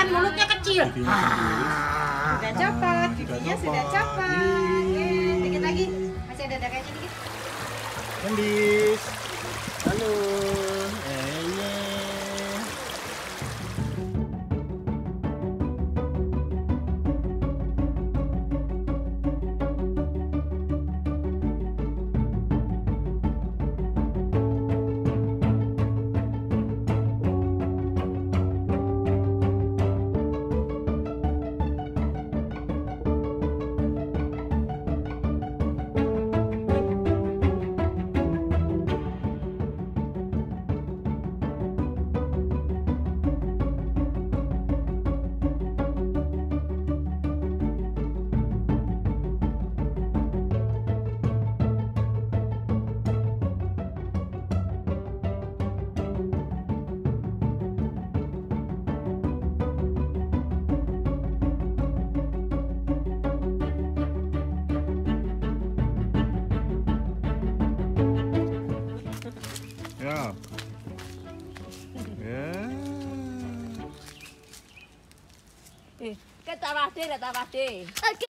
pelan, mulutnya kecil. Sudah cepat, giginya sudah cepat. Dikit lagi, masih ada darahnya dikit. Gendis. Halo. Iya. Ya. Ya. Kita wade,